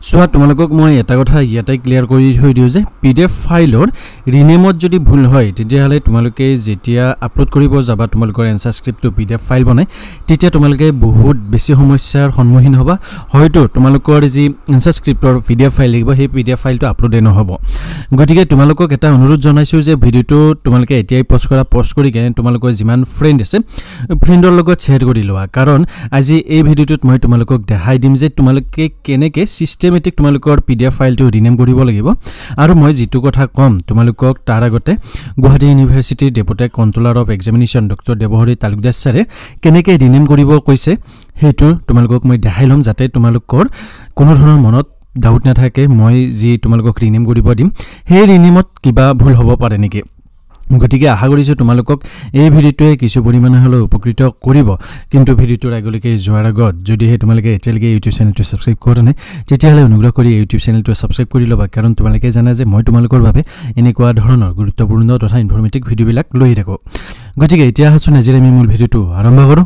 সোয়া তোমালোকক মই এটা কথা ইয়াতে ক্লিয়াৰ কৰি থৈ দিও যে পিডিএফ ফাইলৰ ৰিনেমত যদি ভুল হয় তেতিয়াহলে তোমালোকে যেতিয়া আপলোড কৰিব যাবা তোমালোকৰ এনসাৰ স্ক্ৰিপ্টটো পিডিএফ ফাইল বনাই তেতিয়া তোমালোকে বহুত বেছি সমস্যাৰ সন্মুখীন হ'বা হয়তো তোমালোকৰ যি এনসাৰ স্ক্ৰিপ্টৰ পিডিএফ ফাইল লাগিব সেই পিডিএফ ফাইলটো আপলোড নহব গতিকে তোমালোকক এটা অনুৰোধ জনাইছো যে ভিডিওটো তোমালোকে এতিয়াই পোষ্ট কৰি কেনে তোমালোকৰ যিমান ফ্ৰেন্ড আছে ফ্ৰেন্ডৰ লগত শেয়াৰ কৰি লোৱা কাৰণ আজি এই ভিডিওটোত মই তোমালোকক দেখাই দিম যে তোমালোকে কেনেকে সিস্টেমেটিক তোমালোকৰ পিডিএফ ফাইলটো ৰিনেম কৰিব লাগিব আৰু মই যেটো কথা কম তোমালোকক তাৰ আগতে Guwahati university deputy controller of examination doctor Debahari Talukdas ছাৰে কেনেকে ৰিনেম কৰিব কৈছে হেতু তোমালোকক মই দেখাই লম যাতে তোমালোকৰ কোনো ধৰণৰ মনত ডাউট নাথাকে মই যি তোমালোকক ৰিনেম কৰিব দিম সেই ৰিনেমত কিবা ভুল হ'ব পাৰে নেকি গতিকে আশা কৰিছো তোমালোকক এই ভিডিওটোৱে কিছু পৰিমাণে হলো উপকৃত কৰিব কিন্তু ভিডিওটোৰ আগলৈকে যোৱাৰ আগত যদি হে তোমালোকে এতিয়ালৈকে ইউটিউব চেনেলটো সাবস্ক্ৰাইব কৰা নাই তেতিয়াহলে অনুগ্ৰহ কৰি ইউটিউব চেনেলটো সাবস্ক্ৰাইব কৰি লবা কাৰণ তোমালোকে জানা যে মই তোমালোকৰ বাবে এনেকুৱা ধৰণৰ গুৰুত্বপূৰ্ণ তথা ইনফৰমেটিভ ভিডিওবিলাক লৈ থাকো গতিকে এতিয়া হাসু নাজিৰে আমি মূল ভিডিওটো আৰম্ভ কৰো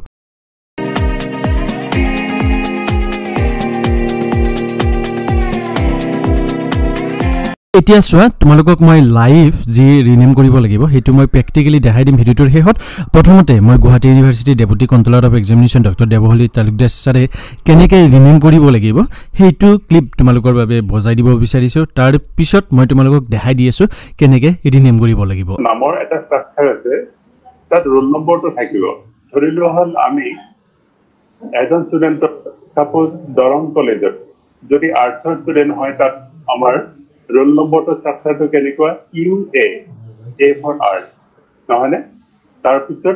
এতিয়া সোয়া তোমালোকক মই লাইভ যি ৰিনেম কৰিব লাগিব হেতু মই প্ৰ্যাকটিক্যালি দেখাই দিম ভিডিওটোৰ শেষত প্ৰথমতে মই Guwahati university deputy controller of examination doctor Debahali Talukdas ছাৰে কেনেকৈ ৰিনেম কৰিব লাগিব হেতু ক্লিপ তোমালোকৰ বাবে বজাই দিব বিচাৰিছো তাৰ পিছত মই তোমালোকক দেখাই দি আছো কেনেকৈ ৰিনেম কৰিব লাগিব নামৰ এটা ষ্ট্ৰাকচাৰ আছে তাত ৰোল নম্বৰটো থাকিব ধৰি লোৱা হল আমি এজন ষ্টুডেন্ট সাপোজ দৰং কলেজত যদি আৰ্টছৰ ষ্টুডেন্ট হয় তাত আমাৰ roll number to structure to kenikwa UA A for art নহলে তাৰ পিছত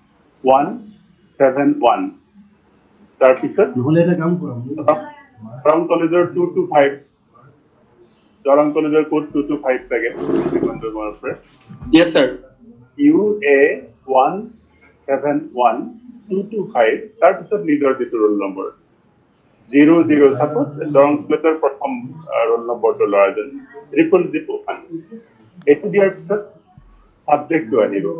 171 তাৰ পিছত নহলে এটা কাম কৰম from কলেজৰ 225 দৰং কলেজৰ কোড 225 থাকে yes sir UA 171 225 তাৰ পিছত নিজৰ দিটো roll number 00 suppose dong letter perform roll number to large triple 01 etu diar subject to anibo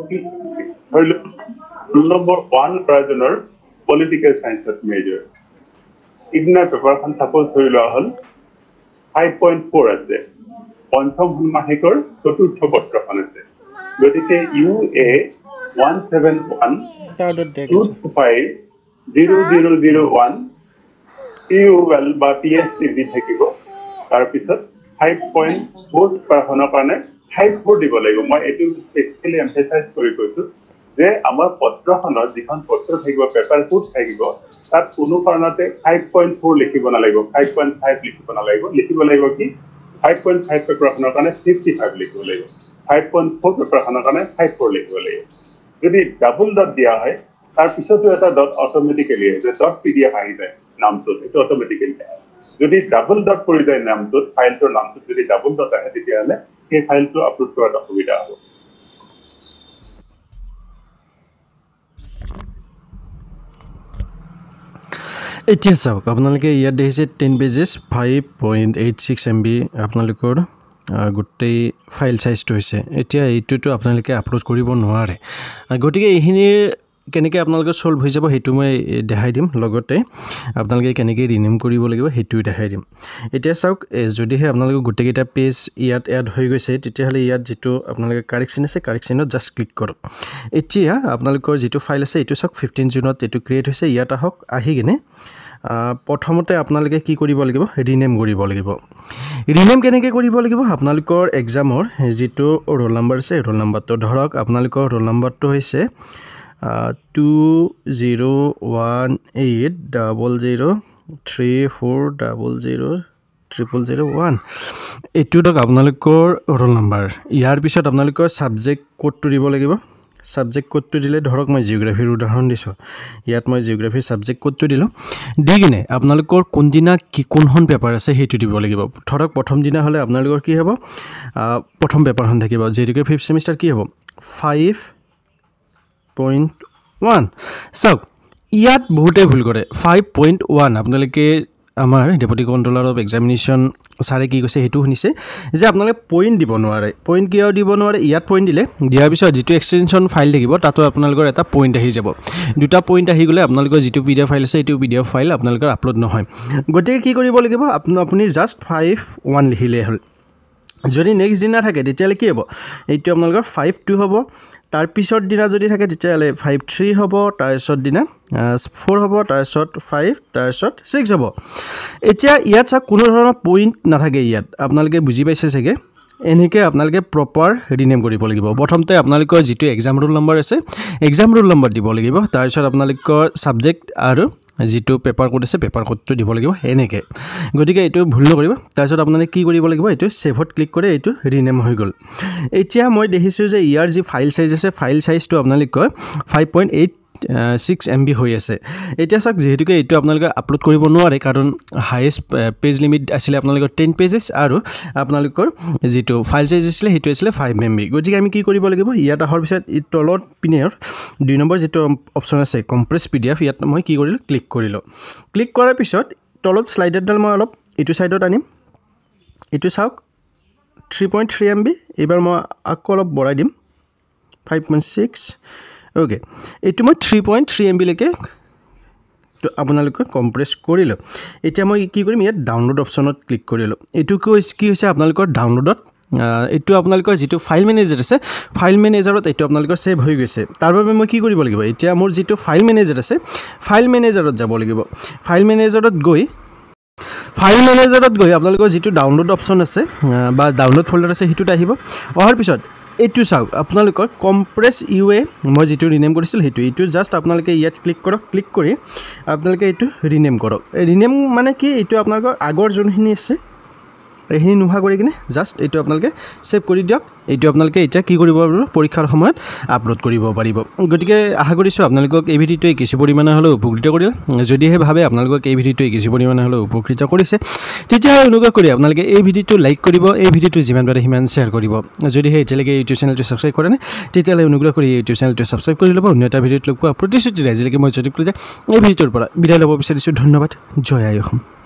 roll number 1 rajoner political science major igna paper khan suppose hoilo hol 5.4 ase ponchom mahikor choturtho patra khan ase gotike UA 171 225 0001 well বা PhD থাকিব তাৰ পিছত 5.4 পাৰখনৰ কাৰণে 54 দিব লাগিব মই এটো specially emphasise কৰি কৈছো যে আমাৰ পত্ৰখনৰ যিখন পত্ৰ থাকিব পেপাৰ কোড থাকিব তাত কোনো কাৰণতে 5.4 লিখিব নালাগিব 5.5 লিখিব নালাগিব কি 5.5 পেপাৰখনৰ কাৰণে 55 লিখিব লাগিব 5.4 পেপাৰখনৰ কাৰণে 54 লিখিব লাগিব যদি ডাবল ডট দিয়া হয় তাৰ পিছতো এটা ডট অটোমেটিক্যালি আহে ডট পিডিএফ আহি যায় নামটো এটা অটোমেটিক্যালি যদি ডাবল ডট কৰি যায় নামটো ফাইলটোৰ নামটো যদি ডাবল ডট আহে তেতিয়াহলে সেই ফাইলটো আপলোড কৰাত অসুবিধা হ'ব এতিয়া চাওক আপোনালোকে ইয়াত দেখিছে 10 পেজেছ 5.86 MB আপোনালোকৰ গোটেই ফাইল সাইজটো হৈছে এতিয়া এইটোটো আপোনালোকে আপলোড কৰিব নোৱাৰে গতিকে এইখিনিৰ কেনেকৈ আপোনালোকে সলভ হৈ যাব হেতু মই দেখাই দিম লগতে আপোনালোকে কেনেকৈ ৰিনেম কৰিব লাগিব হেতু দেখাই দিম এতিয়া চাওক যদিহে আপোনালোকে গোটেইটা পেজ ইয়াত এড হৈ গৈছে তেতিয়াহলে ইয়াত যেটো আপোনালোকে কাৰেকচন আছে কাৰেকচনত জাস্ট ক্লিক কৰক এতিয়া আপোনালোকৰ যেটো ফাইল আছে এটো চাওক 15 জুনত এটো ক্ৰিয়েট হৈছে ইয়াত আহক আহি গনে প্ৰথমতে আপোনালোকে কি কৰিব লাগিব ৰিনেম কৰিব লাগিব ৰিনেম কেনেকৈ কৰিব লাগিব আপোনালোকৰ এক্সামৰ যেটো ৰোল নম্বৰ আছে ৰোল নম্বৰটো ধৰক আপোনালোকৰ ৰোল নম্বৰটো হৈছে 20180034000001 এটো ধৰক আপোনালোকৰ ৰোল নম্বৰ ইয়াৰ পিছত আপোনালোকৰ সাবজেক্ট কোডটো দিব লাগিব সাবজেক্ট কোডটো দিলে ধৰক মই জিওগ্ৰাফিৰ উদাহৰণ দিছো ইয়াত মই জিওগ্ৰাফি সাবজেক্ট কোডটো দিলো দিগিনে আপোনালোকৰ কোনদিনা কি কোনখন পেপাৰ আছে হেতু দিব লাগিব ধৰক প্ৰথম দিনা হলে আপোনালোকৰ কি হ'ব প্ৰথম পেপাৰখন থাকিব যেটোকে 5th সেমিষ্টাৰ কি হ'ব 5.1 so ইয়াত বহুতে ভুল কৰে 5.1 আপোনালোকে আমাৰ ডেপুটি কন্ট্ৰোলাৰ অফ এক্সামিনেশ্যন ছাৰে কি কৈছে হেতু শুনিছে যে আপোনালোকে পইণ্ট দিব নোৱাৰে পইণ্ট কিয় দিব নোৱাৰে ইয়াত পইণ্ট দিলে দিয়াৰ পিছত যেটো এক্সটেনশন ফাইল থাকিব তাতো আপোনালোকৰ এটা পইণ্ট আহি যাব দুটা পইণ্ট আহি গলে আপোনালোকৰ যেটো পিডিএফ ফাইল আছে এটো পিডিএফ ফাইল আপোনালোকৰ আপলোড নহয় গতিকে কি কৰিব লাগিব আপুনি জাস্ট 5-1 লিখিলে হল যদি নেক্সট দিনা থাকে তেতিয়ালে কি হ'ব এইটো আপোনালোকৰ 5-2 হ'ব তাৰ পিছৰ দিনা যদি থাকে তেতিয়ালে 5-3 হ'ব তাৰ পিছৰ দিনা 4 হ'ব তাৰ পিছত 5 তাৰ পিছত 6 হ'ব এতিয়া ইয়াত কোনো ধৰণৰ পইণ্ট নাথাকে ইয়াত আপোনালোকে বুজি পাইছে চাগে এনেকে আপোনালোকে প্ৰপাৰ ৰিনেম কৰিব লাগিব প্ৰথমতে আপোনালোকৰ যেটো এক্সাম ৰোল নম্বৰ আছে এক্সাম ৰোল নম্বৰ দিব লাগিব তাৰ পিছত আপোনালোকৰ সাবজেক্ট আৰু যেটো পেপাৰ কোড আছে পেপাৰ কোডটো দিব লাগিব এনেকে গতিকে এটো ভুল নকৰিব তাৰ পিছত আপোনালোকে কি কৰিব লাগিব এটো সেভত ক্লিক কৰে এটো ৰিনেম হৈ গল এতিয়া মই দেখিছো যে ইয়াৰ যি ফাইল সাইজ আছে ফাইল সাইজটো আপোনালোকৰ 5.86 MB হৈ আছে এতিয়া সক যেহেতুকে এটো আপোনালোকে আপলোড কৰিব নোৱাৰে কাৰণ হাইয়েষ্ট পেজ লিমিট আছিল আপোনালোকৰ 10 পেজেছ আৰু আপোনালোকৰ যেটো ফাইল সাইজ আছিল হেতু আছিল 5 MB গতিকে আমি কি কৰিব লাগিব ইয়াত আহৰ পিছত ই তলত পিনৰ 2 নম্বৰ যেটো অপচন আছে কম্প্ৰেছ পিডিএফ ইয়াত মই কি কৰিলো ক্লিক কৰিলো ক্লিক কৰাৰ পিছত তলত স্লাইডাৰডাল মই অলপ এটো সাইডত আনিম এটো চাওক 3.3 MB এবাৰ মই আকৌ অলপ বঢ়াই দিম 5.6 ओके एटु মই 3.3 MB লৈকে তো আপোনালোকে কম্প্ৰেছ কৰিলো এতিয়া মই কি কৰিম ইয়াত ডাউনলোড অপচনত ক্লিক কৰিলো এটু কি হৈছে আপোনালোকৰ ডাউনলোডত এটু আপোনালোকৰ যেটো ফাইল মেনেজাৰ আছে ফাইল মেনেজাৰত এটু আপোনালোকৰ সেভ হৈ গৈছে তাৰ বাবে মই কি কৰিব লাগিব এতিয়া মোৰ যেটো ফাইল মেনেজাৰ আছে ফাইল মেনেজাৰত যাব লাগিব ফাইল মেনেজাৰত গৈ আপোনালোকৰ যেটো ডাউনলোড অপচন আছে বা ডাউনলোড ফোল্ডাৰ আছে হেতুত আহিব অহাৰ পিছত এটু চাওক আপোনালোকৰ কম্প্ৰেছ ইউএ মই যেটো ৰিনেম কৰিছিল হেতু এটু জাস্ট আপোনালোকে ইয়াত ক্লিক কৰক ক্লিক কৰি আপোনালোকে এটু ৰিনেম কৰক ৰিনেম মানে কি এটু আপোনালোকৰ আগৰ যোনখিনি আছে এখিনি নোহা কৰি কিনে জাস্ট এটু আপোনালোকে সেভ কৰি দিয়ক এটু আপোনালোকে এতিয়া কি কৰিব পাৰিব পৰীক্ষাৰ সময়ত আপলোড কৰিব পাৰিব গতিকে আশা কৰিছো আপোনালোকক এই ভিডিঅ'টোৱে কিছু পৰিমাণে হলেও উপকৃত কৰিল যদিহে ভাবে আপোনালোকক এই ভিডিঅ'টোৱে কিছু পৰিমাণে হলেও উপকৃত কৰিছে তেতিয়া অনুগ্ৰহ কৰি আপোনালোকে এই ভিডিঅ'টো লাইক কৰিব এই ভিডিঅ'টো যিমান পাৰে সিমান শেয়াৰ কৰিব যদিহে এতিয়ালৈকে ইউটিউব চেনেলটো সাবস্ক্ৰাইব কৰা নাই তেতিয়ালে অনুগ্ৰহ কৰি ইউটিউব চেনেলটো সাবস্ক্ৰাইব কৰি ল'ব অন্য এটা ভিডিঅ'ত লগ পোৱা প্ৰতিশ্ৰুতি ৰাজিলৈকে মই যদি এই ভিডিঅ'টোৰ পৰা বিদায় ল'ব বিচাৰিছো ধন্যবাদ জয় আই অসম